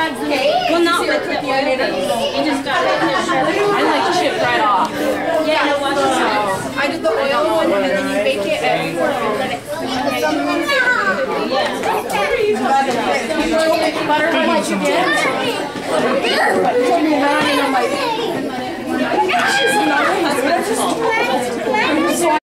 Well, not with the oil. You just got it. I like chip right off. Yeah. I did the oil one and then you bake it at 400 minutes. Butter how much you get?